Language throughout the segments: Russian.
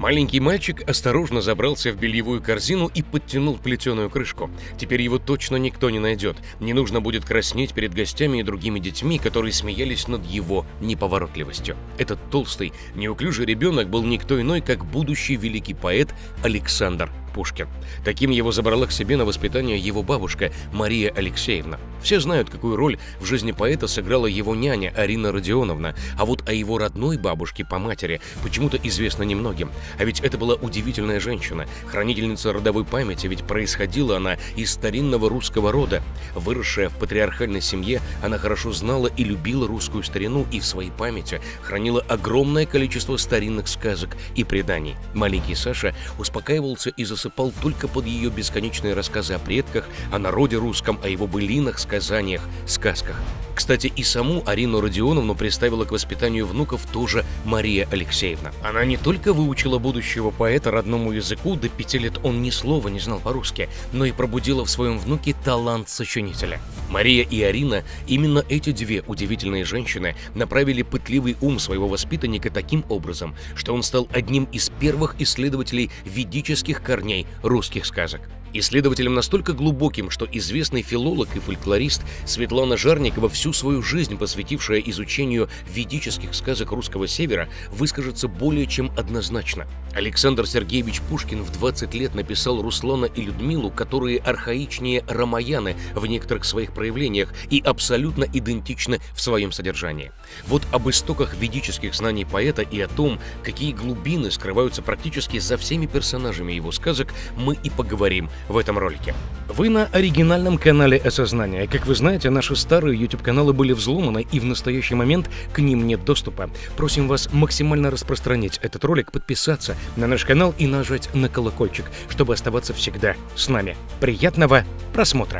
Маленький мальчик осторожно забрался в бельевую корзину и подтянул плетеную крышку. Теперь его точно никто не найдет. Не нужно будет краснеть перед гостями и другими детьми, которые смеялись над его неповоротливостью. Этот толстый, неуклюжий ребенок был никто иной, как будущий великий поэт Александр Пушкин. Таким его забрала к себе на воспитание его бабушка Мария Алексеевна. Все знают, какую роль в жизни поэта сыграла его няня Арина Родионовна, а вот о его родной бабушке по матери почему-то известно немногим. А ведь это была удивительная женщина, хранительница родовой памяти, ведь происходила она из старинного русского рода. Выросшая в патриархальной семье, она хорошо знала и любила русскую старину и в своей памяти хранила огромное количество старинных сказок и преданий. Маленький Саша успокаивался и засыпал только под ее бесконечные рассказы о предках, о народе русском, о его былинах, сказаниях, сказках. Кстати, и саму Арину Родионовну представила к воспитанию внуков тоже Мария Алексеевна. Она не только выучила будущего поэта родному языку, до 5 лет он ни слова не знал по-русски, но и пробудила в своем внуке талант сочинителя. Мария и Арина, именно эти две удивительные женщины, направили пытливый ум своего воспитанника таким образом, что он стал одним из первых исследователей ведических корней русских сказок. Исследователем настолько глубоким, что известный филолог и фольклорист Светлана Жарникова, всю свою жизнь посвятившая изучению ведических сказок русского севера, выскажется более чем однозначно. Александр Сергеевич Пушкин в 20 лет написал Руслана и Людмилу, которые архаичнее Рамаяны в некоторых своих проявлениях и абсолютно идентичны в своем содержании. Вот об истоках ведических знаний поэта и о том, какие глубины скрываются практически за всеми персонажами его сказок, мы и поговорим в этом ролике. Вы на оригинальном канале Осознание. Как вы знаете, наши старые YouTube-каналы были взломаны, и в настоящий момент к ним нет доступа. Просим вас максимально распространить этот ролик, подписаться на наш канал и нажать на колокольчик, чтобы оставаться всегда с нами. Приятного просмотра!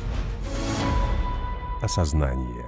Осознание.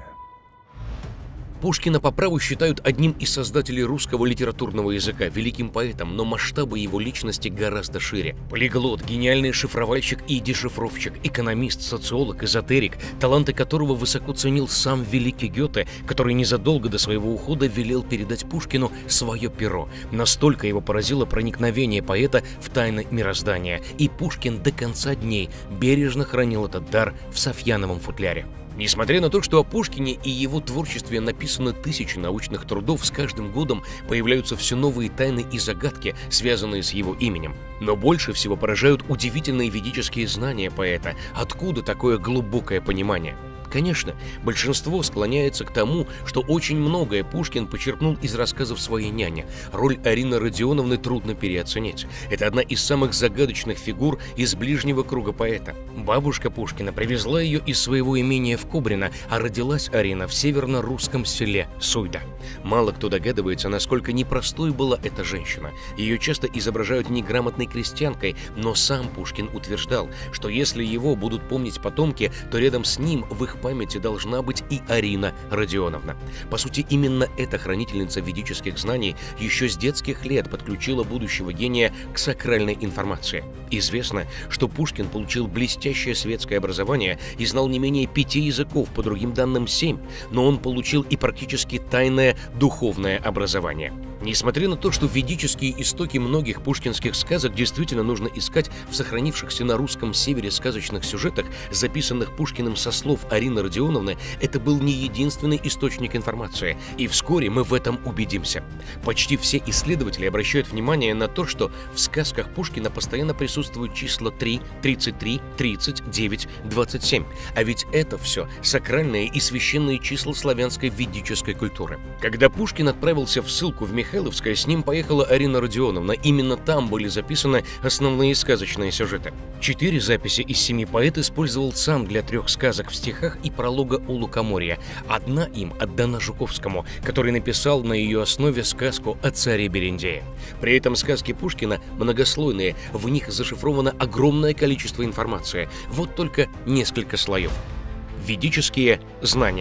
Пушкина по праву считают одним из создателей русского литературного языка, великим поэтом, но масштабы его личности гораздо шире. Полиглот, гениальный шифровальщик и дешифровщик, экономист, социолог, эзотерик, таланты которого высоко ценил сам великий Гёте, который незадолго до своего ухода велел передать Пушкину свое перо. Настолько его поразило проникновение поэта в тайны мироздания, и Пушкин до конца дней бережно хранил этот дар в Софьяновом футляре. Несмотря на то, что о Пушкине и его творчестве написаны тысячи научных трудов, с каждым годом появляются все новые тайны и загадки, связанные с его именем. Но больше всего поражают удивительные ведические знания поэта. Откуда такое глубокое понимание? Конечно, большинство склоняется к тому, что очень многое Пушкин почерпнул из рассказов своей няни. Роль Арины Родионовны трудно переоценить. Это одна из самых загадочных фигур из ближнего круга поэта. Бабушка Пушкина привезла ее из своего имения в Кобрино, а родилась Арина в северно-русском селе Суйда. Мало кто догадывается, насколько непростой была эта женщина. Ее часто изображают неграмотной крестьянкой, но сам Пушкин утверждал, что если его будут помнить потомки, то рядом с ним в их памяти должна быть и Арина Родионовна. По сути, именно эта хранительница ведических знаний еще с детских лет подключила будущего гения к сакральной информации. Известно, что Пушкин получил блестящее светское образование и знал не менее 5 языков, по другим данным 7, но он получил и практически тайное духовное образование. Несмотря на то, что ведические истоки многих пушкинских сказок действительно нужно искать в сохранившихся на русском севере сказочных сюжетах, записанных Пушкиным со слов Арины Родионовны, это был не единственный источник информации, и вскоре мы в этом убедимся. Почти все исследователи обращают внимание на то, что в сказках Пушкина постоянно присутствуют числа 3, 33, 30, 9, 27, а ведь это все сакральные и священные числа славянской ведической культуры. Когда Пушкин отправился в ссылку в Михайловское, с ним поехала Арина Родионовна. Именно там были записаны основные сказочные сюжеты. 4 записи из 7 поэт использовал сам для 3 сказок в стихах и пролога у Лукоморья. Одна им отдана Жуковскому, который написал на ее основе сказку о царе Берендее. При этом сказки Пушкина многослойные, в них зашифровано огромное количество информации. Вот только несколько слоев. Ведические знания.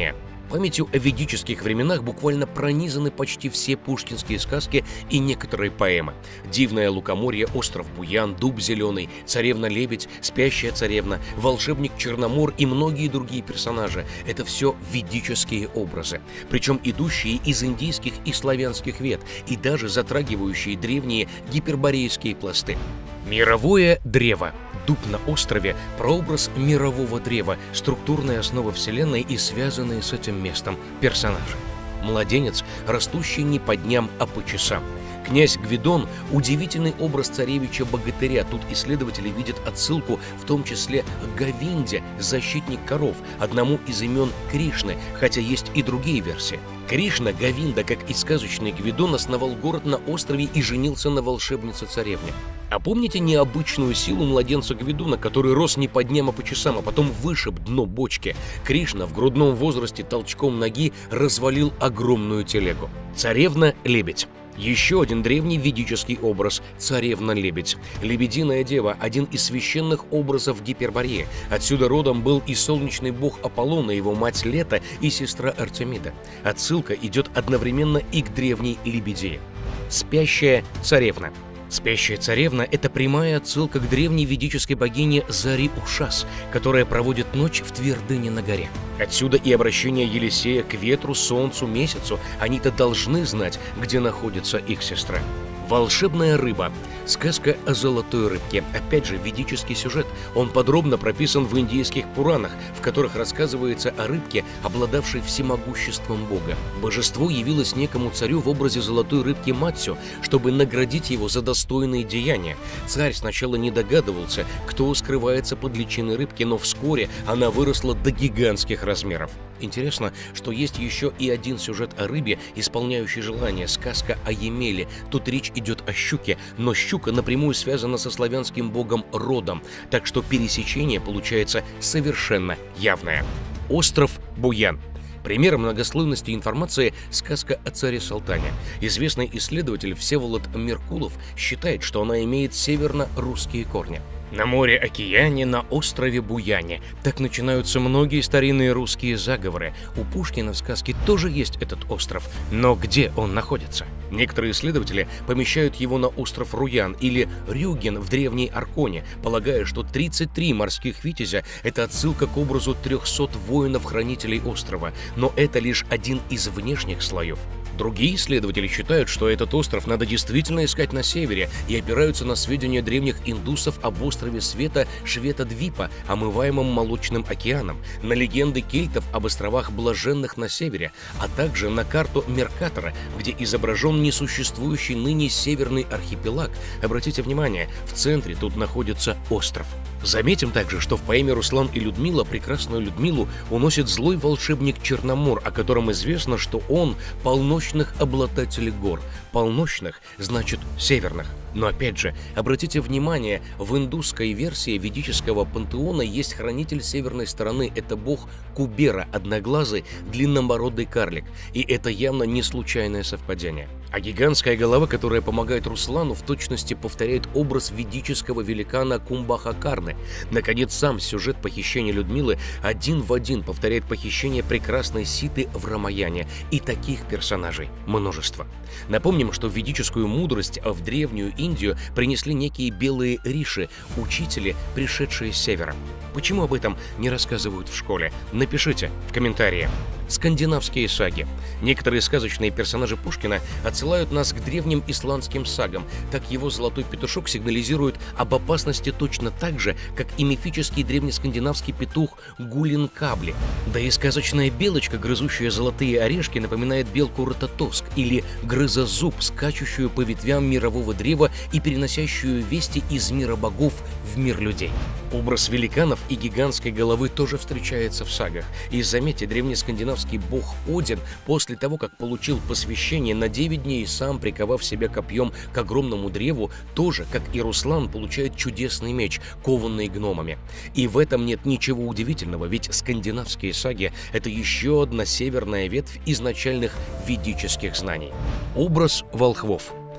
Памятью о ведических временах буквально пронизаны почти все пушкинские сказки и некоторые поэмы. «Дивное лукоморье», «Остров Буян», «Дуб зеленый», «Царевна-лебедь», «Спящая царевна», «Волшебник Черномор» и многие другие персонажи. Это все ведические образы, причем идущие из индийских и славянских вет, и даже затрагивающие древние гиперборейские пласты. Мировое древо. Дуб на острове – прообраз мирового древа, структурная основа Вселенной и связанные с этим местом персонажи. Младенец, растущий не по дням, а по часам. Князь Гвидон – удивительный образ царевича-богатыря. Тут исследователи видят отсылку в том числе к Говинде, защитник коров, одному из имен Кришны, хотя есть и другие версии. Кришна, Говинда, как и сказочный Гвидон, основал город на острове и женился на волшебнице-царевне. А помните необычную силу младенца Гвидона, который рос не по дням, а по часам, а потом вышиб дно бочки? Кришна в грудном возрасте толчком ноги развалил огромную телегу. Царевна-лебедь. Еще один древний ведический образ – царевна-лебедь. Лебединая дева – один из священных образов Гипербореи. Отсюда родом был и солнечный бог Аполлон, и его мать Лето, и сестра Артемида. Отсылка идет одновременно и к древней Лебедии. Спящая царевна. Спящая царевна – это прямая отсылка к древней ведической богине Зари-Ушас, которая проводит ночь в твердыне на горе. Отсюда и обращение Елисея к ветру, солнцу, месяцу. Они-то должны знать, где находится их сестра. Волшебная рыба. Сказка о золотой рыбке. Опять же, ведический сюжет. Он подробно прописан в индийских Пуранах, в которых рассказывается о рыбке, обладавшей всемогуществом бога. Божество явилось некому царю в образе золотой рыбки Матсю, чтобы наградить его за достойные деяния. Царь сначала не догадывался, кто скрывается под личиной рыбки, но вскоре она выросла до гигантских размеров. Интересно, что есть еще и один сюжет о рыбе, исполняющей желание, сказка о Емеле. Тут речь идет о щуке, но щука напрямую связана со славянским богом Родом, так что пересечение получается совершенно явное. Остров Буян. Пример многослойности информации – сказка о царе Салтане. Известный исследователь Всеволод Меркулов считает, что она имеет северно-русские корни. На море-океане, на острове Буяне. Так начинаются многие старинные русские заговоры. У Пушкина в сказке тоже есть этот остров. Но где он находится? Некоторые исследователи помещают его на остров Руян или Рюген в древней Арконе, полагая, что 33 морских витязя – это отсылка к образу 300 воинов-хранителей острова. Но это лишь один из внешних слоев. Другие исследователи считают, что этот остров надо действительно искать на севере и опираются на сведения древних индусов об острове Света Шветадвипа, омываемом Молочным океаном, на легенды кельтов об островах Блаженных на севере, а также на карту Меркатора, где изображен несуществующий ныне северный архипелаг. Обратите внимание, в центре тут находится остров. Заметим также, что в поэме «Руслан и Людмила» прекрасную Людмилу уносит злой волшебник Черномор, о котором известно, что он полночных обладателей гор. Полночных значит северных. Но опять же, обратите внимание, в индусской версии ведического пантеона есть хранитель северной стороны. Это бог Кубера, одноглазый, длиннобородый карлик. И это явно не случайное совпадение. А гигантская голова, которая помогает Руслану, в точности повторяет образ ведического великана Кумбхакарны. Наконец, сам сюжет похищения Людмилы один в один повторяет похищение прекрасной Ситы в Рамаяне. И таких персонажей множество. Напомним, что ведическую мудрость в древнюю Индию принесли некие белые риши, учители, пришедшие с севера. Почему об этом не рассказывают в школе? Напишите в комментарии. Скандинавские саги. Некоторые сказочные персонажи Пушкина отсылают нас к древним исландским сагам. Так его золотой петушок сигнализирует об опасности точно так же, как и мифический древнескандинавский петух Гулинкабли. Да и сказочная белочка, грызущая золотые орешки, напоминает белку Рататоск или грызозуб, скачущую по ветвям мирового древа и переносящую вести из мира богов в мир людей. Образ великанов и гигантской головы тоже встречается в сагах. И заметьте, древнескандинавский бог Один после того, как получил посвящение на 9 дней, сам приковав себя копьем к огромному древу, тоже, как и Руслан, получает чудесный меч, кованный гномами. И в этом нет ничего удивительного, ведь скандинавские саги – это еще одна северная ветвь изначальных ведических знаний. Образ волхвов.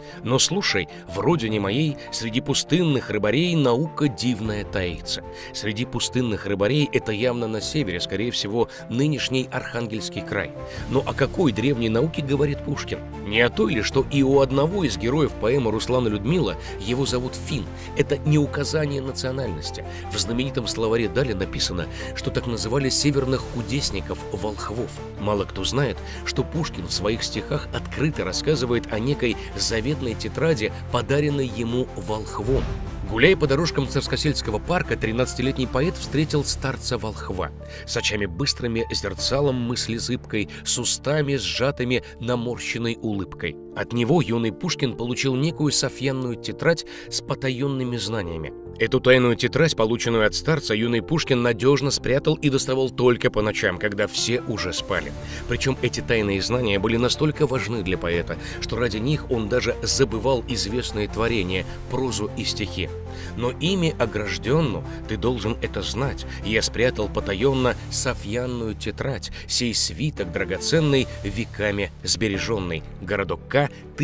Но слушай, в родине моей среди пустынных рыбарей наука дивная таится. Среди пустынных рыбарей это явно на севере, скорее всего, нынешний Архангельский край. Но о какой древней науке говорит Пушкин? Не о той ли, что и у одного из героев поэмы Руслана Людмила его зовут Фин. Это не указание национальности. В знаменитом словаре Даля написано, что так называли северных кудесников волхвов. Мало кто знает, что Пушкин в своих стихах открыто рассказывает о некой заветной тетради, подаренной ему волхвом. Гуляя по дорожкам Царскосельского парка, 13-летний поэт встретил старца-волхва. С очами быстрыми, зерцалом мысли зыбкой, с устами сжатыми наморщенной улыбкой. От него юный Пушкин получил некую сафьянную тетрадь с потаенными знаниями. Эту тайную тетрадь, полученную от старца, юный Пушкин надежно спрятал и доставал только по ночам, когда все уже спали. Причем эти тайные знания были настолько важны для поэта, что ради них он даже забывал известные творения, прозу и стихи. Но ими огражденну ты должен это знать. Я спрятал потаенно сафьянную тетрадь, сей свиток драгоценный, веками сбереженный. Городок К,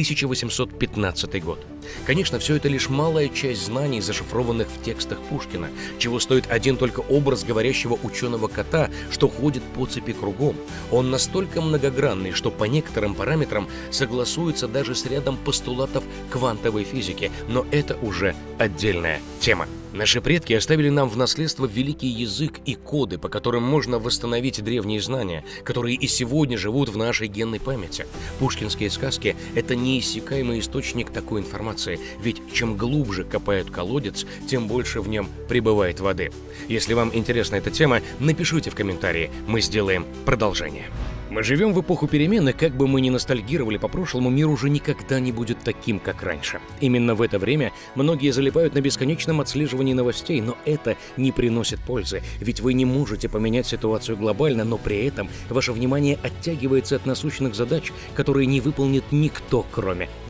1815 год. Конечно, все это лишь малая часть знаний, зашифрованных в текстах Пушкина, чего стоит один только образ говорящего ученого кота, что ходит по цепи кругом. Он настолько многогранный, что по некоторым параметрам согласуется даже с рядом постулатов квантовой физики, но это уже отдельная тема. Наши предки оставили нам в наследство великий язык и коды, по которым можно восстановить древние знания, которые и сегодня живут в нашей генной памяти. Пушкинские сказки — это неиссякаемый источник такой информации, ведь чем глубже копают колодец, тем больше в нем прибывает воды. Если вам интересна эта тема, напишите в комментарии, мы сделаем продолжение. Мы живем в эпоху перемен, и как бы мы ни ностальгировали по прошлому, мир уже никогда не будет таким, как раньше. Именно в это время многие залипают на бесконечном отслеживании новостей, но это не приносит пользы, ведь вы не можете поменять ситуацию глобально, но при этом ваше внимание оттягивается от насущных задач, которые не выполнит никто, кроме